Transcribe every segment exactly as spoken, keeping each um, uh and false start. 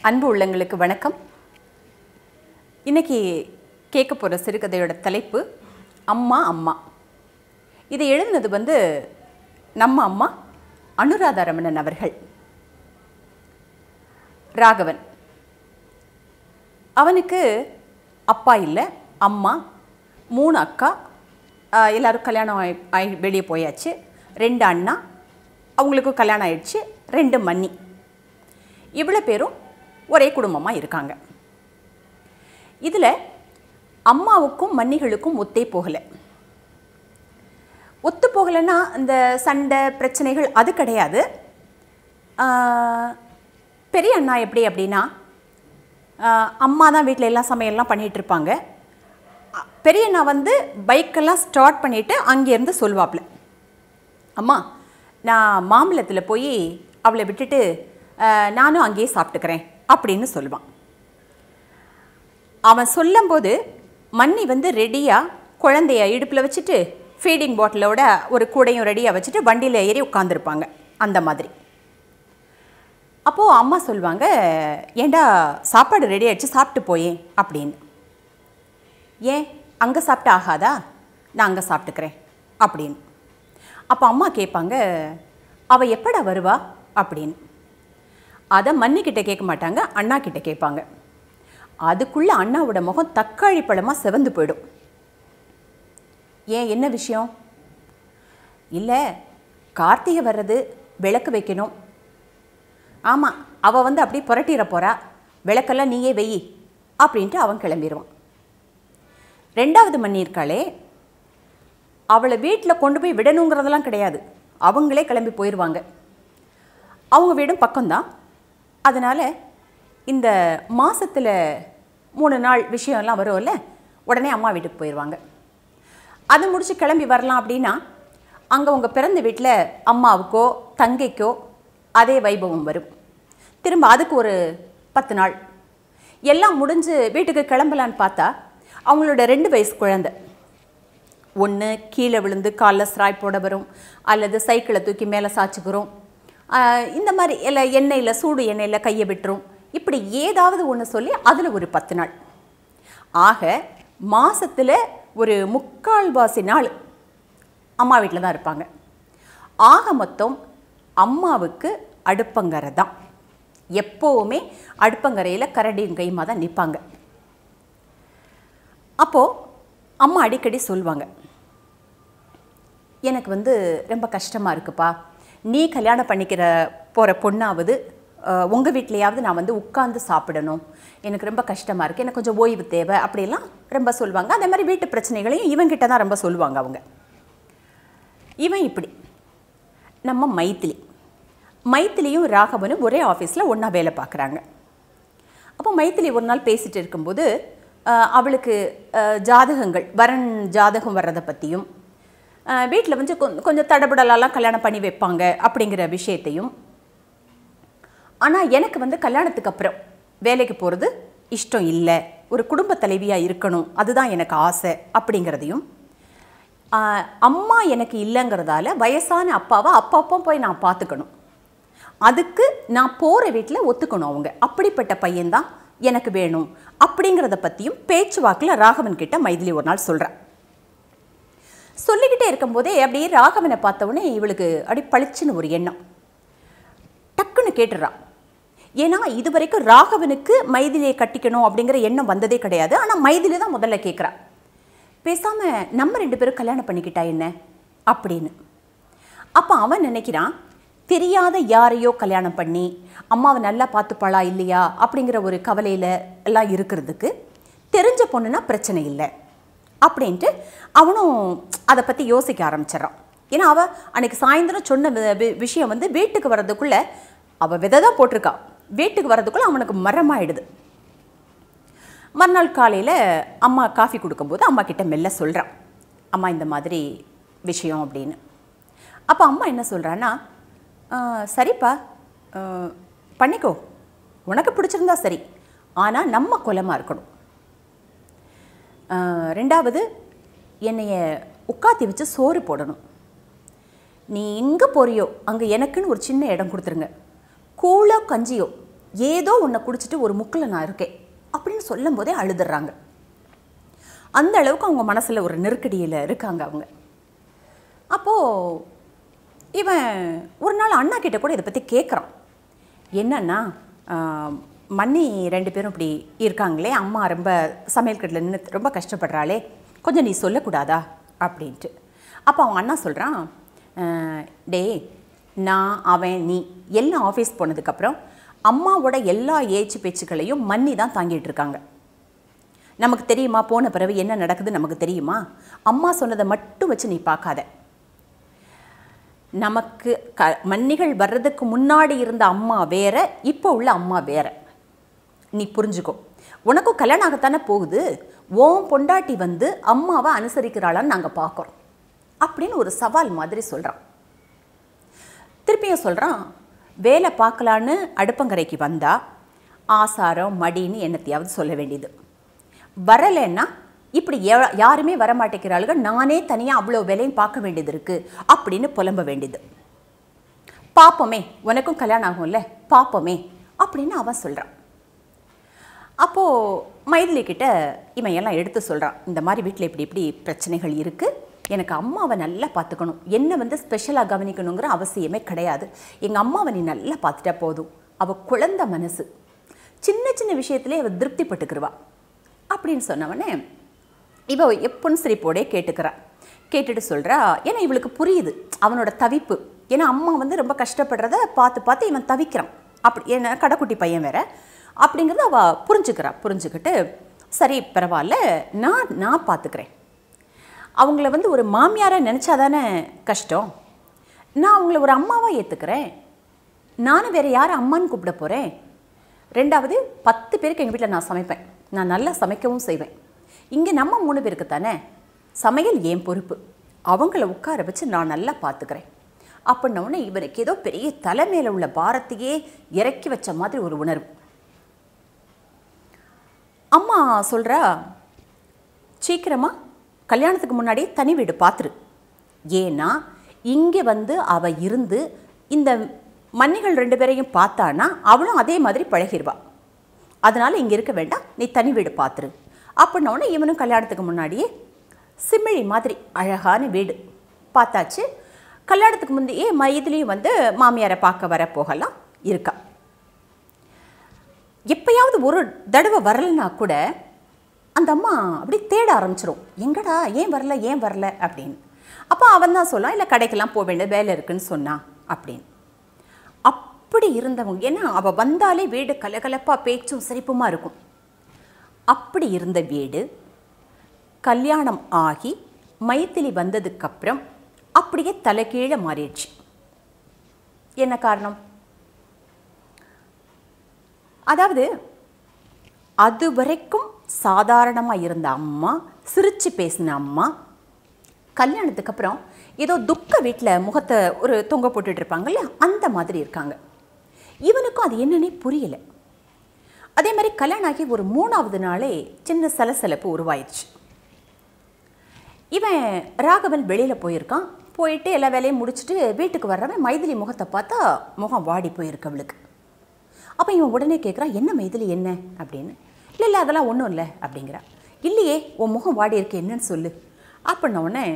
அன்பு உள்ளங்களுக்கு வணக்கம். இன்னைக்கு கேட்க போகிற சிறுகதையோட தலைப்பு அம்மா அம்மா. இதை எழுதினது வந்து நம்ம அம்மா அனுராதரமணன் அவர்கள். ராகவன் அவனுக்கு அப்பா இல்லை, அம்மா, மூணு அக்கா, எல்லோரும் கல்யாணம் ஆகி ஆகி வெளியே போயாச்சு. ரெண்டு அண்ணா, அவங்களுக்கும் கல்யாணம் ஆயிடுச்சு. ரெண்டு மன்னி. இவ்வளோ பேரும் ஒரே குடும்பமாக இருக்காங்க. இதில் அம்மாவுக்கும் மன்னிகளுக்கும் ஒத்தே போகலை. ஒத்து போகலைன்னா இந்த சண்டை பிரச்சனைகள் அது கிடையாது. பெரிய அண்ணா எப்படி அப்படின்னா, அம்மா தான் வீட்டில் எல்லாம் சமையல்லாம் பண்ணிகிட்ருப்பாங்க. பெரிய அண்ணா வந்து பைக்கெல்லாம் ஸ்டார்ட் பண்ணிவிட்டு அங்கேருந்து சொல்வாப்புல, அம்மா நான் மாம்பழத்தில் போய் அவளை விட்டுட்டு நானும் அங்கேயே சாப்பிட்டுக்கிறேன் அப்படின்னு சொல்லுவான். அவன் சொல்லும்போது மன்னி வந்து ரெடியாக குழந்தைய இடுப்பில் வச்சுட்டு ஃபீடிங் பாட்டிலோட ஒரு கூடையும் ரெடியாக வச்சுட்டு வண்டியில் ஏறி உட்காந்துருப்பாங்க. அந்த மாதிரி. அப்போது அம்மா சொல்லுவாங்க, ஏண்டா சாப்பாடு ரெடி ஆகிடுச்சு, சாப்பிட்டு போயேன் அப்படின்னு. ஏன் அங்கே சாப்பிட்டு ஆகாதா, நான் அங்கே சாப்பிட்டுக்கிறேன் அப்படின்னு. அப்போ அம்மா கேட்பாங்க, அவள் எப்படா வருவா அப்படின்னு. அதை மன்னிக்கிட்ட கேட்க மாட்டாங்க, அண்ணா கிட்ட கேட்பாங்க. அதுக்குள்ளே அண்ணாவோட முகம் தக்காளி பழமாக செவந்து போயிடும். ஏன், என்ன விஷயம்? இல்லை, கார்த்திகை வர்றது, விளக்கு வைக்கணும். ஆமாம், அவள் வந்து அப்படி புரட்டிட போகிறா, விளக்கெல்லாம் நீயே வெயி அப்படின்ட்டு அவன் கிளம்பிடுவான். ரெண்டாவது மன்னி இருக்காளே, அவளை வீட்டில் கொண்டு போய் விடணுங்கிறதெல்லாம் கிடையாது, அவங்களே கிளம்பி போயிடுவாங்க. அவங்க வீடும் பக்கம்தான். அதனால் இந்த மாதத்தில் மூணு நாள் விஷயம்லாம் வரும்ல, உடனே அம்மா வீட்டுக்கு போயிடுவாங்க. அது முடித்து கிளம்பி வரலாம் அப்படின்னா அங்கே அவங்க பிறந்த வீட்டில் அம்மாவுக்கோ தங்கைக்கோ அதே வைபவம் வரும். திரும்ப அதுக்கு ஒரு பத்து நாள் எல்லாம் முடிஞ்சு வீட்டுக்கு கிளம்பலான்னு பார்த்தா அவங்களோட ரெண்டு வயசு குழந்தை ஒன்று கீழே விழுந்து காலில் ஸ்ராய் போட வரும், அல்லது சைக்கிளை தூக்கி மேலே சாய்ச்சிக்கிறோம், இந்த மாதிரி எல்லாம் எண்ணெயில் சூடு எண்ணெயில் கையை விட்டுரும். இப்படி ஏதாவது ஒன்று சொல்லி அதில் ஒரு பத்து நாள் ஆக மாதத்தில் ஒரு முக்கால்வாசி நாள் அம்மா வீட்டில் தான் இருப்பாங்க. ஆக மொத்தம் அம்மாவுக்கு அடுப்பங்கரை தான். எப்போவுமே அடுப்பங்கரையில் கரடியும் கைமா தான் நிற்பாங்க. அப்போது அம்மா அடிக்கடி சொல்லுவாங்க, எனக்கு வந்து ரொம்ப கஷ்டமாக இருக்குப்பா, நீ கல்யாணம் பண்ணிக்கிற போகிற பொண்ணாவது உங்கள் வீட்லையாவது நான் வந்து உட்காந்து சாப்பிடணும், எனக்கு ரொம்ப கஷ்டமாக இருக்குது, எனக்கு கொஞ்சம் ஓய்வு தேவை அப்படிலாம் ரொம்ப சொல்லுவாங்க. அதே மாதிரி வீட்டு பிரச்சனைகளையும் இவங்கிட்ட தான் ரொம்ப சொல்லுவாங்க அவங்க. இவன் இப்படி. நம்ம மைத்திலி மைத்திலியும் ராகவனும் ஒரே ஆஃபீஸில் ஒன்றா வேலை பார்க்குறாங்க. அப்போ மைத்திலி ஒரு நாள் பேசிகிட்டு இருக்கும்போது அவளுக்கு ஜாதகங்கள், வரன் ஜாதகம் வர்றதை பற்றியும், வீட்டில் வந்து கொஞ்சம் தடபடலாம் கல்யாணம் பண்ணி வைப்பாங்க அப்படிங்கிற விஷயத்தையும், ஆனால் எனக்கு வந்து கல்யாணத்துக்கு அப்புறம் வேலைக்கு போகிறது இஷ்டம் இல்லை, ஒரு குடும்ப தலைவியாக இருக்கணும், அதுதான் எனக்கு ஆசை அப்படிங்கிறதையும், அம்மா எனக்கு இல்லைங்கிறதால வயசான அப்பாவை அப்பப்போ போய் நான் பார்த்துக்கணும், அதுக்கு நான் போகிற வீட்டில் ஒத்துக்கணும் அவங்க, அப்படிப்பட்ட பையன்தான் எனக்கு வேணும் அப்படிங்கிறத பற்றியும் பேச்சுவாக்கில் ராகவன் கிட்ட மைதிலி ஒரு நாள் சொல்கிறேன். சொல்லிக்கிட்டே இருக்கும்போதே அப்படியே ராகவனை பார்த்தவுடனே இவளுக்கு அப்படி பளிச்சுன்னு ஒரு எண்ணம் டக்குன்னு கேட்டுறான். ஏன்னா இது வரைக்கும் ராகவனுக்கு மைதிலியை கட்டிக்கணும் அப்படிங்கிற எண்ணம் வந்ததே கிடையாது. ஆனால் மைதிலி தான் முதல்ல கேட்குறா, பேசாமல் நம்ம ரெண்டு பேரும் கல்யாணம் பண்ணிக்கிட்டா என்ன அப்படின்னு. அப்போ அவன் நினைக்கிறான், தெரியாத யாரையோ கல்யாணம் பண்ணி அம்மாவை நல்லா பார்த்துப்பாளா இல்லையா அப்படிங்கிற ஒரு கவலையில் எல்லாம் இருக்கிறதுக்கு தெரிஞ்ச பொண்ணுன்னா பிரச்சனை இல்லை அப்படின்ட்டு அவனும் அதை பற்றி யோசிக்க ஆரம்பிச்சிடறான். ஏன்னா அவள் அன்றைக்கி சாயந்தரம் சொன்ன விஷயம் வந்து வீட்டுக்கு வர்றதுக்குள்ளே அவள் விதை தான் போட்டிருக்கா, வீட்டுக்கு வர்றதுக்குள்ளே அவனுக்கு மரமாயிடுது. மறுநாள் காலையில் அம்மா காஃபி கொடுக்கும்போது அம்மா கிட்ட மெல்ல சொல்கிறான், அம்மா இந்த மாதிரி விஷயம் அப்படின்னு. அப்போ அம்மா என்ன சொல்கிறான்னா, சரிப்பா பண்ணிக்கோ, உனக்கு பிடிச்சிருந்தா சரி, ஆனால் நம்ம குலமாக இருக்கணும். ரெண்டாவது, என்னைய உட்காத்தி வச்சு சோறு போடணும். நீ எங்கே போறியோ அங்கே எனக்குன்னு ஒரு சின்ன இடம் கொடுத்துருங்க. கூழோ கஞ்சியோ ஏதோ ஒன்றை குடிச்சிட்டு ஒரு முக்கில் நான் இருக்கேன் அப்படின்னு சொல்லும் போதே அழுதுறாங்க. அந்த அளவுக்கு அவங்க மனசில் ஒரு நெருக்கடியில் இருக்காங்க அவங்க. அப்போது இவன் ஒரு நாள் அண்ணா கிட்ட கூட இதை பற்றி கேட்குறான். என்னன்னா, மன்னி ரெண்டு பேரும் இப்படி இருக்காங்களே, அம்மா ரொம்ப சமையல் கட்டில் நின்று ரொம்ப கஷ்டப்படுறாளே, கொஞ்சம் நீ சொல்லக்கூடாதா அப்படின்ட்டு. அப்போ அவங்க அண்ணா சொல்கிறான், டே நான் அவன் நீ எல்லாம் ஆஃபீஸ் போனதுக்கப்புறம் அம்மாவோட எல்லா ஏச்சு பேச்சுக்களையும் மன்னி தான் தாங்கிட்டு இருக்காங்க. நமக்கு தெரியுமா போன பிறகு என்ன நடக்குது நமக்கு தெரியுமா? அம்மா சொன்னதை மட்டும் வச்சு நீ பார்க்காத. நமக்கு க மன்னிகள் வர்றதுக்கு முன்னாடி இருந்த அம்மா வேற, இப்போ உள்ள அம்மா வேற. நீ புரிஞ்சுக்கோ. உனக்கும் கல்யாணம் ஆகத்தானே போகுது. ஓம் பொண்டாட்டி வந்து அம்மாவை அனுசரிக்கிறாளான்னு நாங்கள் பார்க்குறோம் அப்படின்னு ஒரு சவால் மாதிரி சொல்கிறான். திருப்பியும் சொல்கிறான், வேலை பார்க்கலான்னு அடுப்பங்கரைக்கு வந்தால் ஆசாரம் மடின்னு என்னத்தையாவது சொல்ல வேண்டியது. வரலைன்னா இப்படி யாருமே வரமாட்டேங்கிறாளுங்க, நானே தனியாக அவ்வளோ வேலையும் பார்க்க வேண்டியது இருக்குது அப்படின்னு புலம்ப வேண்டியது. பார்ப்போமே, உனக்கும் கல்யாணம் ஆகும்ல, பார்ப்போமே அப்படின்னு அவன் சொல்கிறான். அப்போது மைதிலி கிட்ட இவன் எல்லாம் எடுத்து சொல்கிறான், இந்த மாதிரி வீட்டில் இப்படி இப்படி பிரச்சனைகள் இருக்குது, எனக்கு அம்மாவை நல்லா பார்த்துக்கணும், என்னை வந்து ஸ்பெஷலாக கவனிக்கணுங்கிற அவசியமே கிடையாது, எங்கள் அம்மாவை நீ நல்லா பார்த்துட்டா போதும், அவள் குழந்தை மனசு, சின்ன சின்ன விஷயத்துலேயே அவள் திருப்திப்பட்டுக்கிடுவா அப்படின்னு சொன்னவனே இவ எப்பொன்னு சிரிப்போடே கேட்டுக்கிறான். கேட்டுட்டு சொல்கிறா, ஏன்னா இவளுக்கு புரியுது அவனோட தவிப்பு. ஏன்னா அம்மா வந்து ரொம்ப கஷ்டப்படுறத பார்த்து பார்த்து இவன் தவிக்கிறான். அப்படி ஏன்னா கடைக்குட்டி பையன் வேற அப்படிங்கிறத அவள் புரிஞ்சுக்கிறா. புரிஞ்சுக்கிட்டு சரி பரவாயில்ல, நான் நான் பார்த்துக்கிறேன். அவங்கள வந்து ஒரு மாமியாராக நினச்சாதானே கஷ்டம், நான் அவங்கள ஒரு அம்மாவாக ஏற்றுக்கிறேன். நானும் வேறு யாரை அம்மான்னு கூப்பிட போகிறேன். ரெண்டாவது, பத்து பேருக்கு எங்கள் வீட்டில் நான் சமைப்பேன், நான் நல்லா சமைக்கவும் செய்வேன். இங்கே நம்ம மூணு பேருக்கு தானே சமையல் என் பொறுப்பு, அவங்கள உட்கார வச்சு நான் நல்லா பார்த்துக்கிறேன் அப்படின்னோடனே இவருக்கு ஏதோ பெரிய தலைமையில் உள்ள பாரத்தையே இறக்கி வச்ச மாதிரி ஒரு உணர்வு. அம்மா சொல்கிறா, சீக்கிரமாக கல்யாணத்துக்கு முன்னாடி தனி வீடு பார்த்துரு. ஏன்னா இங்கே வந்து அவள் இருந்து இந்த மன்னிகள் ரெண்டு பேரையும் பார்த்தானா அவளும் அதே மாதிரி பழகிடுவா. அதனால் இங்கே இருக்க வேண்டாம், நீ தனி வீடு பார்த்துரு அப்படின்னோடனே இவனும் கல்யாணத்துக்கு முன்னாடியே சிமிழி மாதிரி அழகான வீடு பார்த்தாச்சு. கல்யாணத்துக்கு முந்தையே மைதிலையும் வந்து மாமியாரை பார்க்க வர போகலாம் இருக்கா. எப்பயாவது ஒரு தடவை வரலைன்னா கூட அந்த அம்மா அப்படி தேட ஆரம்பிச்சிடும், எங்கடா ஏன் வரல ஏன் வரல அப்படின்னு. அப்போ அவன் தான் சொல்லான், இல்லை கடைக்கெல்லாம் போக வேண்டிய வேலை இருக்குன்னு சொன்னான் அப்படின்னு. அப்படி இருந்தவங்க, ஏன்னா அவள் வந்தாலே வீடு கலகலப்பாக பேச்சும் சிரிப்புமாக இருக்கும். அப்படி இருந்த வீடு கல்யாணம் ஆகி மைதிலி வந்ததுக்கப்புறம் அப்படியே தலைகீழே மாறிடுச்சு. என்ன காரணம்? அதாவது அது வரைக்கும் சாதாரணமாக இருந்த அம்மா, சிரித்து பேசின அம்மா, கல்யாணத்துக்கு அப்புறம் ஏதோ துக்க வீட்டில் முகத்தை ஒரு தொங்க போட்டுட்டு இருப்பாங்கல்ல, அந்த மாதிரி இருக்காங்க. இவனுக்கும் அது என்னன்னே புரியலை. அதே மாதிரி கல்யாணம் ஆகி ஒரு மூணாவது நாளே சின்ன சலசலப்பு உருவாயிடுச்சு. இவன் ராகவன் வெளியில் போயிருக்கான். போயிட்டு எல்லா வேலையும் முடிச்சுட்டு வீட்டுக்கு வர்றவன் மைதிலி முகத்தை பார்த்தா முகம் வாடி போயிருக்கு அவளுக்கு. அப்போ இவன் உடனே கேட்குறான், என்ன மைதிலி என்ன அப்படின்னு. இல்லை இல்லை அதெல்லாம் ஒன்றும் இல்லை அப்படிங்கிறா. இல்லையே உன் முகம் வாடி இருக்கு, என்னன்னு சொல்லு அப்படின்ன உடனே,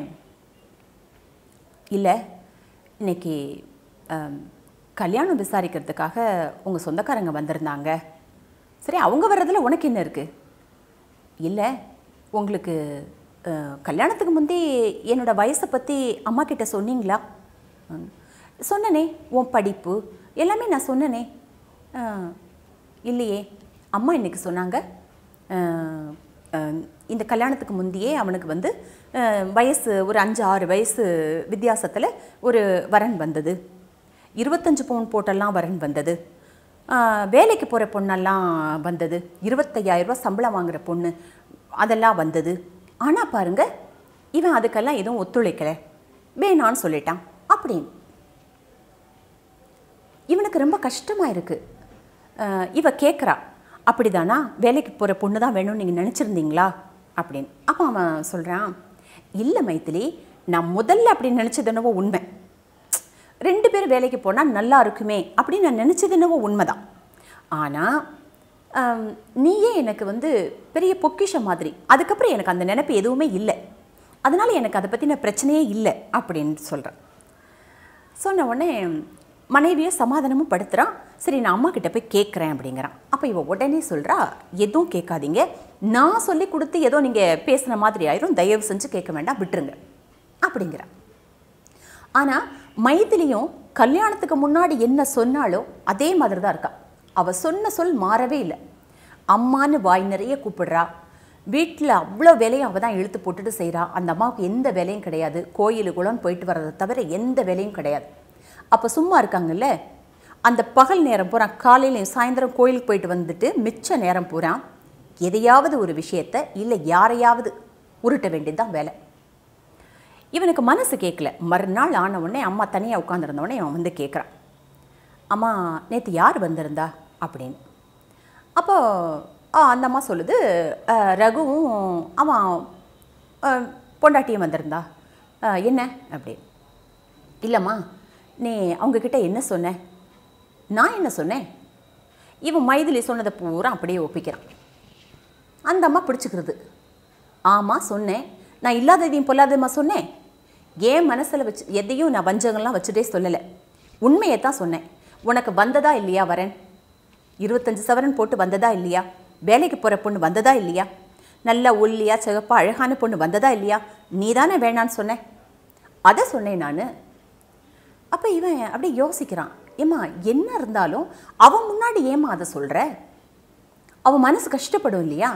இல்லை இன்னைக்கு கல்யாணம் விசாரிக்கிறதுக்காக உங்கள் சொந்தக்காரங்க வந்திருந்தாங்க. சரி, அவங்க வர்றதில் உனக்கு என்ன இருக்குது? இல்லை உங்களுக்கு கல்யாணத்துக்கு முந்தி என்னோடய வயசை பற்றி அம்மா கிட்ட சொன்னீங்களா? சொன்னனே, உன் படிப்பு எல்லாமே நான் சொன்னனே. இல்லையே, அம்மா இன்றைக்கி சொன்னாங்க இந்த கல்யாணத்துக்கு முந்தியே அவனுக்கு வந்து வயசு ஒரு அஞ்சு ஆறு வயசு வித்தியாசத்தில் ஒரு வரன் வந்தது, இருபத்தஞ்சு பவுன் போட்டெல்லாம் வரன் வந்தது, வேலைக்கு போகிற பொண்ணெல்லாம் வந்தது, இருபத்தையாயிரரூபா சம்பளம் வாங்குகிற பொண்ணு அதெல்லாம் வந்தது. ஆனால் பாருங்க, இவன் அதுக்கெல்லாம் எதுவும் ஒத்துழைக்கலை, வேணான்னு சொல்லிட்டான் அப்படின்னு. இவனுக்கு ரொம்ப கஷ்டமாக இருக்குது. இவ கேட்குறா, அப்படிதானா, வேலைக்கு போகிற பொண்ணு தான் வேணும்னு நீங்கள் நினச்சிருந்தீங்களா அப்படின்னு. அப்போ அவன் சொல்கிறான், இல்லை மைதிலி, நான் முதல்ல அப்படி நினச்சது என்னவோ உண்மை, ரெண்டு பேரும் வேலைக்கு போனால் நல்லா இருக்குமே அப்படின்னு நான் நினச்சது என்னவோ உண்மைதான். ஆனால் நீயே எனக்கு வந்து பெரிய பொக்கிஷம் மாதிரி. அதுக்கப்புறம் எனக்கு அந்த நினைப்பு எதுவுமே இல்லை, அதனால் எனக்கு அதை பற்றின பிரச்சனையே இல்லை அப்படின்னு சொல்கிறேன். சொன்ன உடனே மனைவியை சமாதானமும் படுத்துகிறான். சரி, நான் அம்மா கிட்ட போய் கேட்குறேன் அப்படிங்கிறான். அப்போ இவ உடனே சொல்கிறா, எதுவும் கேட்காதீங்க, நான் சொல்லி கொடுத்து ஏதோ நீங்கள் பேசுன மாதிரி ஆயிரும், தயவு செஞ்சு கேட்க வேண்டாம், விட்டுருங்க அப்படிங்கிறான். ஆனால் மைதிலியும் கல்யாணத்துக்கு முன்னாடி என்ன சொன்னாலோ அதே மாதிரி தான் இருக்கா. அவள் சொன்ன சொல் மாறவே இல்லை. அம்மான்னு வாய் நிறைய கூப்பிடுறா. வீட்டில் அவ்வளோ வேலையும் அவள் தான் இழுத்து போட்டுட்டு செய்கிறா. அந்த அம்மாவுக்கு எந்த வேலையும் கிடையாது, கோயிலுக்குள்ளன்னு போயிட்டு வர்றதை தவிர எந்த வேலையும் கிடையாது. அப்போ சும்மா இருக்காங்கல்ல, அந்த பகல் நேரம் பூரா, காலையிலையும் சாயந்தரம் கோயிலுக்கு போயிட்டு வந்துட்டு மிச்ச நேரம் பூரா எதையாவது ஒரு விஷயத்தை இல்லை யாரையாவது உருட்ட வேண்டியதுதான் வேலை. இவனுக்கு மனசு கேட்கல. மறுநாள் ஆன உடனே அம்மா தனியாக உட்காந்துருந்தோடனே அவன் வந்து கேட்குறான், அம்மா நேற்று யார் வந்திருந்தா அப்படின்னு. அப்போ அந்த அம்மா சொல்லுது, ரகுவும் அவன் பொண்டாட்டியும் வந்திருந்தா. என்ன அப்படின்னு. இல்லைம்மா, நீ அவங்கக்கிட்ட என்ன சொன்ன? நான் என்ன சொன்னேன்? இவன் மைதிலி சொன்னதை பூரா அப்படியே ஒப்பிக்கிறான். அந்த அம்மா பிடிச்சிக்கிறது. ஆமாம் சொன்னேன், நான் இல்லாததையும் பொல்லாததுமா சொன்னேன். ஏன் மனசில் வச்சு எதையும் நான் வஞ்சகம்லாம் வச்சுட்டே சொல்லலை, உண்மையை தான் சொன்னேன். உனக்கு வந்ததா இல்லையா வரேன்? இருபத்தஞ்சி சவரன் போட்டு வந்ததா இல்லையா? வேலைக்கு போகிற பொண்ணு வந்ததா இல்லையா? நல்லா ஒல்லியா சிகப்பா அழகான பொண்ணு வந்ததா இல்லையா? நீ தானே வேணான்னு சொன்னேன், அதை சொன்னேன் நான். அப்போ இவன் அப்படியே யோசிக்கிறான், ஏம்மா என்ன இருந்தாலும் அவன் முன்னாடி ஏம்மா அதை சொல்கிற? அவன் மனசு கஷ்டப்படும் இல்லையா?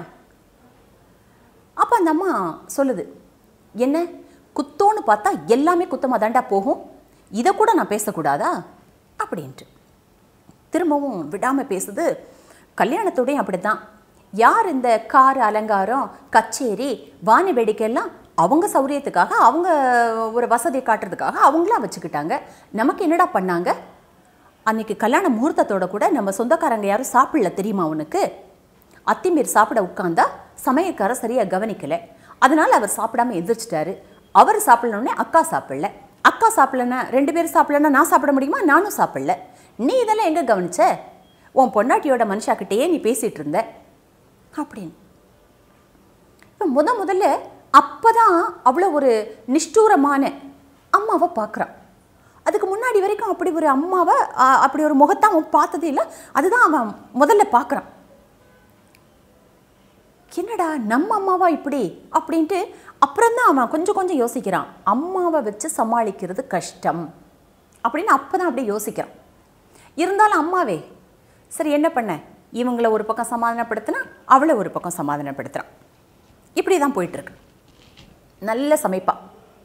அப்போ அந்த அம்மா சொல்லுது, என்ன குத்தோன்னு பார்த்தா எல்லாமே குத்தமாக தாண்டா போகும், இதை கூட நான் பேசக்கூடாதா அப்படின்ட்டு திரும்பவும் விடாமல் பேசுது. கல்யாணத்தோடையும் அப்படி தான். யார் இந்த கார் அலங்காரம் கச்சேரி வான வேடிக்கையெல்லாம் அவங்க சௌரியத்துக்காக, அவங்க ஒரு வசதி காட்டுறதுக்காக அவங்களாம் வச்சுக்கிட்டாங்க. நமக்கு என்னடா பண்ணாங்க? அன்றைக்கி கல்யாண முகூர்த்தத்தோட கூட நம்ம சொந்தக்காரங்க யாரும் சாப்பிடல தெரியுமா உனக்கு? அத்திமீர் சாப்பிட உட்காந்தா சமையல்காரர் சரியாக கவனிக்கலை, அதனால் அவர் சாப்பிடாமல் எந்திரிச்சிட்டாரு. அவர் சாப்பிடணுன்னே அக்கா சாப்பிடல, அக்கா சாப்பிடலன்னா ரெண்டு பேரும் சாப்பிடலன்னா நான் சாப்பிட முடியுமா? நானும் சாப்பிடல. நீ இதெல்லாம் எங்கே கவனிச்ச? உன் பொண்டாட்டியோட மனுஷாக்கிட்டேயே நீ பேசிகிட்டு இருந்த அப்படின்னு. இப்போ முத முதல்ல அப்போ தான் அவ்வளோ ஒரு நிஷ்டூரமான அம்மாவை பார்க்குறான். அதுக்கு முன்னாடி வரைக்கும் அப்படி ஒரு அம்மாவை, அப்படி ஒரு முகத்தை அவன் பார்த்ததே இல்லை. அதுதான் அவன் முதல்ல பார்க்குறான். என்னடா நம்ம அம்மாவா இப்படி அப்படின்ட்டு அப்புறம்தான் அவன் கொஞ்சம் கொஞ்சம் யோசிக்கிறான். அம்மாவை வச்சு சமாளிக்கிறது கஷ்டம் அப்படின்னு அப்போ தான் அப்படியே யோசிக்கிறான். இருந்தாலும் அம்மாவே சரி என்ன பண்ண, இவங்கள ஒரு பக்கம் சமாதானப்படுத்தினா அவளை ஒரு பக்கம் சமாதானப்படுத்துகிறான். இப்படி தான் போயிட்டுருக்கு. நல்ல சமைப்பா.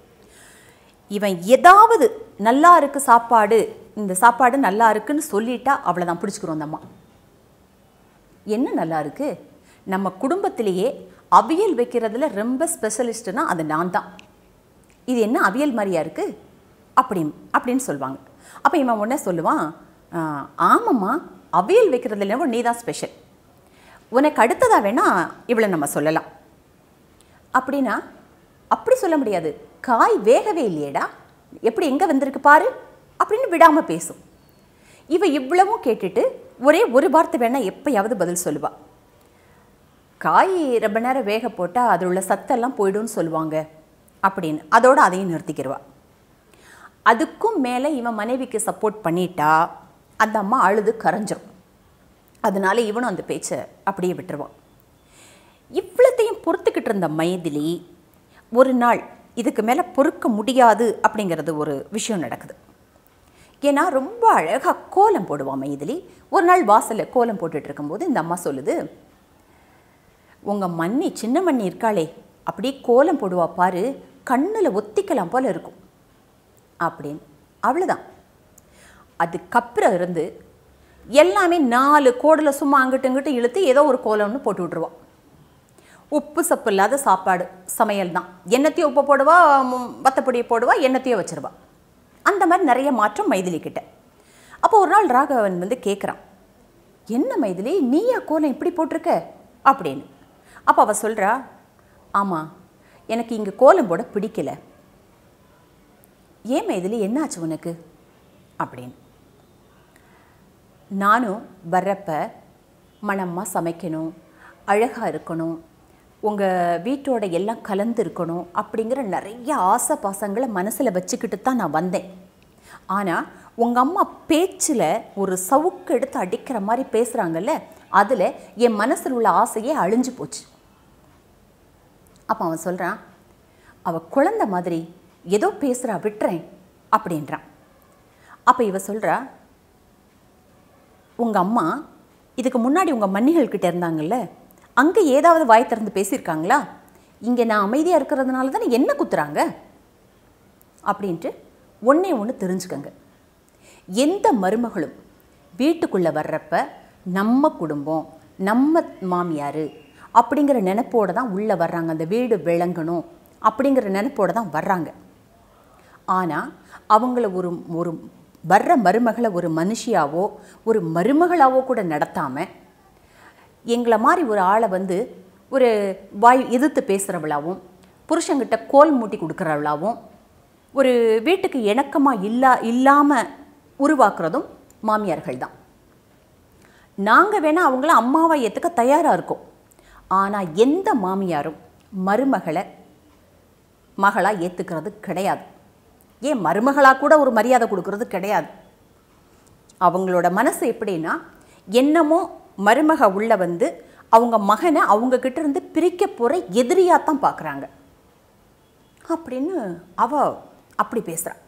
இவன் ஏதாவது நல்லா இருக்குது சாப்பாடு, இந்த சாப்பாடு நல்லா இருக்குன்னு சொல்லிட்டா அவளை தான் பிடிச்சிக்கிறோம் அந்த அம்மா. என்ன நல்லா இருக்குது? நம்ம குடும்பத்திலேயே அவியல் வைக்கிறதுல ரொம்ப ஸ்பெஷலிஸ்ட்டுனா அது நான் தான். இது என்ன அவியல் மாதிரியா இருக்குது அப்படின்னு அப்படின்னு சொல்லுவாங்க. அப்போ இவன் உடனே சொல்லுவான், ஆமாம்மா அவியல் வைக்கிறதுல நீ தான் ஸ்பெஷல், உனக்கு அடுத்ததாக வேணால் இவளை நம்ம சொல்லலாம் அப்படின்னா. அப்படி சொல்ல முடியாது, காய் வேகவே இல்லையேடா, எப்படி எங்கே வந்திருக்கு பாரு அப்படின்னு விடாமல் பேசும். இவ இவ்வளவும் கேட்டுட்டு ஒரே ஒரு வார்த்தை வேணால் எப்போயாவது பதில் சொல்லுவாள். காய் ரொம்ப நேரம் வேக போட்டால் அதில் உள்ள சத்தெல்லாம் போய்டும்னு சொல்லுவாங்க அப்படின்னு, அதோடு அதையும் நிறுத்திக்கிடுவா. அதுக்கும் மேலே இவன் மனைவிக்கு சப்போர்ட் பண்ணிட்டா அந்த அம்மா அழுது கரைஞ்சிரும். அதனால இவனும் அந்த பேச்சை அப்படியே விட்டுருவான். இவ்வளத்தையும் பொறுத்துக்கிட்டு இருந்த மைதிலி ஒரு நாள் இதுக்கு மேலே பொறுக்க முடியாது அப்படிங்கிறது ஒரு விஷயம் நடக்குது. ஏன்னா ரொம்ப அழகாக கோலம் போடுவான் மைதிலி. ஒரு நாள் வாசலில் கோலம் போட்டுட்டு இருக்கும்போது இந்த அம்மா சொல்லுது, உங்கள் மண்ணி சின்ன மண்ணி இருக்காளே அப்படியே கோலம் போடுவா பாரு, கண்ணில் ஒத்திக்கலாம் போல் இருக்கும் அப்படின்னு. அவ்வளோதான். அதுக்கப்புறம் இருந்து எல்லாமே நாலு கோடில் சும்மா அங்கிட்டு இங்கிட்டு இழுத்து ஏதோ ஒரு கோலம்னு போட்டு விட்ருவான். உப்பு சப்பு இல்லாத சாப்பாடு சமையல் தான். எண்ணத்தையும் உப்பு போடுவா, வத்தப்பொடியை போடுவா, எண்ணத்தையும் வச்சுருவா. அந்த மாதிரி நிறைய மாற்றம் மைதிலி கிட்ட. அப்போ ஒரு நாள் ராகவன் வந்து கேட்குறான், என்ன மைதிலி நீயா கோலம் இப்படி போட்டிருக்க அப்படின்னு. அப்போ அவள் சொல்கிறா, ஆமாம் எனக்கு இங்கே கோலம் போட பிடிக்கல. ஏன் மைதிலி என்னாச்சு உனக்கு அப்படின்னு. நானும் வர்றப்ப மணமாக சமைக்கணும், அழகாக இருக்கணும், உங்கள் வீட்டோட எல்லாம் கலந்து இருக்கணும் அப்படிங்கிற நிறைய ஆசை பாசங்களை மனசில் வச்சுக்கிட்டு தான் நான் வந்தேன். ஆனால் உங்கள் அம்மா பேச்சில் ஒரு சவுக்கு எடுத்து அடிக்கிற மாதிரி பேசுகிறாங்கல்ல, அதில் என் மனசில் உள்ள ஆசையே அழிஞ்சு போச்சு. அப்போ அவன் சொல்கிறான், அவள் குழந்தை மாதிரி ஏதோ பேசுகிறா, விட்டுறேன் அப்படின்றான். அப்போ இவ சொல்கிறா, உங்கள் அம்மா இதுக்கு முன்னாடி உங்கள் மன்னிகள்கிட்ட இருந்தாங்கல்ல, அங்கே ஏதாவது வாய் திறந்து பேசியிருக்காங்களா? இங்கே நான் அமைதியாக இருக்கிறதுனால தானே என்ன குத்துறாங்க அப்படின்ட்டு ஒன்றே ஒன்று தெரிஞ்சுக்கங்க. எந்த மருமகளும் வீட்டுக்குள்ளே வர்றப்ப நம்ம குடும்பம், நம்ம மாமியார் அப்படிங்கிற நினைப்போடு தான் உள்ளே வர்றாங்க. அந்த வீடு விளங்கணும் அப்படிங்கிற நினைப்போடு தான் வர்றாங்க. ஆனால் அவங்கள ஒரு ஒரு வர்ற மருமகளை ஒரு மனுஷியாவோ ஒரு மருமகளாவோ கூட நடத்தாமல் எங்களை மாதிரி ஒரு ஆளை வந்து ஒரு வாய் எதிர்த்து பேசுகிறவளாவும், புருஷங்கிட்ட கோல் மூட்டி கொடுக்குறவளாவும், ஒரு வீட்டுக்கு இணக்கமாக இல்லா இல்லாமல் உருவாக்குறதும் மாமியார்கள் தான். நாங்கள் வேணால் அவங்கள அம்மாவை ஏற்றுக்க தயாராக இருக்கோம். ஆனால் எந்த மாமியாரும் மருமகளை மகளாக ஏற்றுக்கிறது கிடையாது. ஏன் மருமகளாக கூட ஒரு மரியாதை கொடுக்கறது கிடையாது. அவங்களோட மனசு எப்படின்னா, என்னமோ மருமக உள்ள வந்து அவங்க மகனை அவங்கக்கிட்ட இருந்து பிரிக்க போகிற எதிரியாக தான் பார்க்குறாங்க அப்படின்னு அவ அப்படி பேசுகிறான்.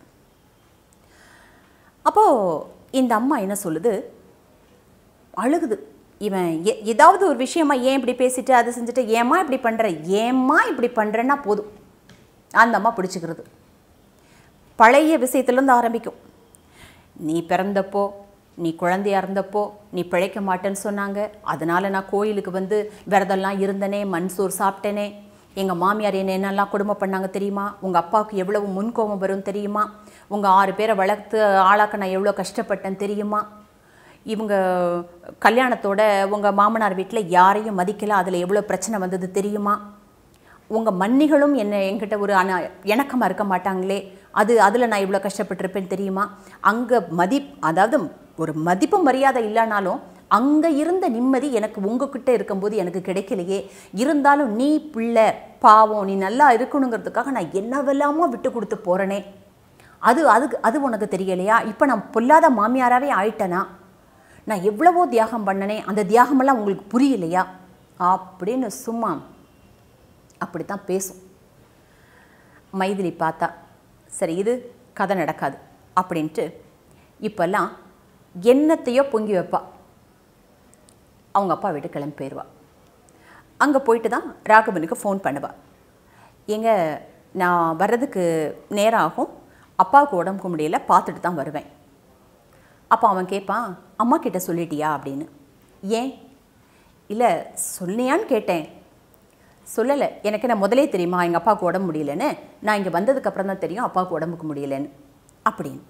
அப்போது இந்த அம்மா என்ன சொல்லுது, அழுகுது. இவன் எ ஏதாவது ஒரு விஷயமா ஏன் இப்படி பேசிட்டு அதை செஞ்சுட்டு ஏம்மா இப்படி பண்ணுற, ஏம்மா இப்படி பண்ணுறேன்னா போதும் அந்த அம்மா பிடிச்சிக்கிறது. பழைய விஷயத்துலேருந்து ஆரம்பிக்கும். நீ பிறந்தப்போ, நீ குழந்தையாக இருந்தப்போ நீ பிழைக்க மாட்டேன்னு சொன்னாங்க, அதனால் நான் கோயிலுக்கு வந்து விரதெல்லாம் இருந்தனே, மண் சோறு சாப்பிட்டேனே, எங்கள் மாமியார் என்ன என்னெல்லாம் கொடுமை பண்ணாங்க தெரியுமா, உங்கள் அப்பாவுக்கு எவ்வளவு முன்கோபம் வரும் தெரியுமா, உங்கள் ஆறு பேரை வளர்த்து ஆளாக்க நான் எவ்வளோ கஷ்டப்பட்டேன் தெரியுமா, இவங்க கல்யாணத்தோட உங்கள் மாமனார் வீட்டில் யாரையும் மதிக்கலை, அதில் எவ்வளோ பிரச்சனை வந்தது தெரியுமா, உங்கள் மன்னிகளும் என்னை என்கிட்ட ஒரு அன இணக்கமாக இருக்க மாட்டாங்களே, அது அதில் நான் இவ்வளோ கஷ்டப்பட்டிருப்பேன்னு தெரியுமா, அங்கே மதி அதாவது ஒரு மதிப்பு மரியாதை இல்லைனாலும் அங்கே இருந்த நிம்மதி எனக்கு உங்ககிட்ட இருக்கும்போது எனக்கு கிடைக்கலையே, இருந்தாலும் நீ பிள்ளை பாவம் நீ நல்லா இருக்கணுங்கிறதுக்காக நான் என்னவெல்லாமோ விட்டு கொடுத்து போகிறேனே, அது அதுக்கு அது உனக்கு தெரியலையா, இப்போ நான் பொல்லாத மாமியாராகவே ஆயிட்டேனா, நான் எவ்வளவோ தியாகம் பண்ணனே, அந்த தியாகமெல்லாம் உங்களுக்கு புரியலையா அப்படின்னு சும்மா அப்படி தான் பேசும். மைதிலி பார்த்தா சரி இது கதை நடக்காது அப்படின்ட்டு இப்போல்லாம் என்னத்தையோ பொங்கி வைப்பா. அவங்க அப்பா வீட்டு கிளம்பி போயிடுவா. அங்கே போயிட்டு தான் ராகவனுக்கு ஃபோன் பண்ணுவாள். எங்க நான் வர்றதுக்கு நேரம் ஆகும், அப்பாவுக்கு உடம்புக்கு முடியல, பார்த்துட்டு தான் வருவேன். அப்போ அவன் கேட்பான், அம்மா கிட்ட சொல்லிட்டியா அப்படின்னு. ஏன் இல்லை சொன்னியான்னு கேட்டேன். சொல்லலை, எனக்கு என்ன முதலே தெரியுமா எங்கள் அப்பாவுக்கு உடம்பு முடியலன்னு, நான் இங்கே வந்ததுக்கப்புறம் தான் தெரியும் அப்பாவுக்கு உடம்புக்கு முடியலன்னு அப்படின்னு.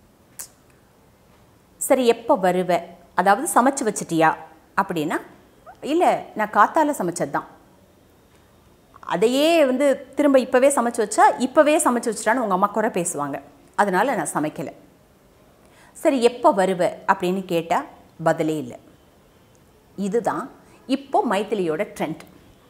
சரி எப்போ வருவ, அதாவது சமைச்சு வச்சிட்டியா அப்படின்னா, இல்லை நான் காத்தால சமைச்சது தான், அதையே வந்து திரும்ப இப்போவே சமைச்சு வச்சா இப்போவே சமைச்சு வச்சிட்டான்னு உங்கள் அம்மா குறை பேசுவாங்க, அதனால் நான் சமைக்கலை. சரி எப்போ வருவ அப்படின்னு கேட்டால் பதிலே இல்லை. இதுதான் இப்போ மைதிலியோட ட்ரெண்ட்.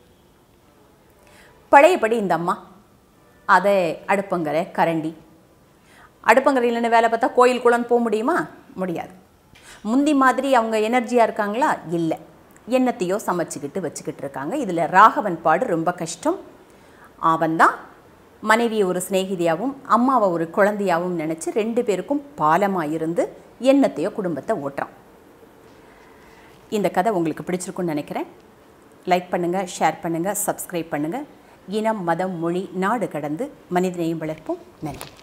பழையபடி இந்த அம்மா அதை அடுப்பங்கரை கரண்டி, அடுப்பங்கரையிலன்னு வேலை பார்த்தா கோயில் குளம் போக முடியுமா, முடியாது. முந்தி மாதிரி அவங்க எனர்ஜியாக இருக்காங்களா, இல்லை, என்னத்தையோ சமைச்சிக்கிட்டு வச்சுக்கிட்டு இருக்காங்க. இதில் ராகவன் பாடு ரொம்ப கஷ்டம். அவன் தான் மனைவியை ஒரு சிநேகிதியாகவும் அம்மாவை ஒரு குழந்தையாகவும் நினச்சி ரெண்டு பேருக்கும் பாலமாக இருந்து என்னத்தையோ குடும்பத்தை ஓட்டுறான். இந்த கதை உங்களுக்கு பிடிச்சிருக்குன்னு நினைக்கிறேன். லைக் பண்ணுங்கள், ஷேர் பண்ணுங்கள், சப்ஸ்கிரைப் பண்ணுங்கள். இனம் மதம் மொழி நாடு கடந்து மனிதனையும் வளர்ப்போம். நன்றி.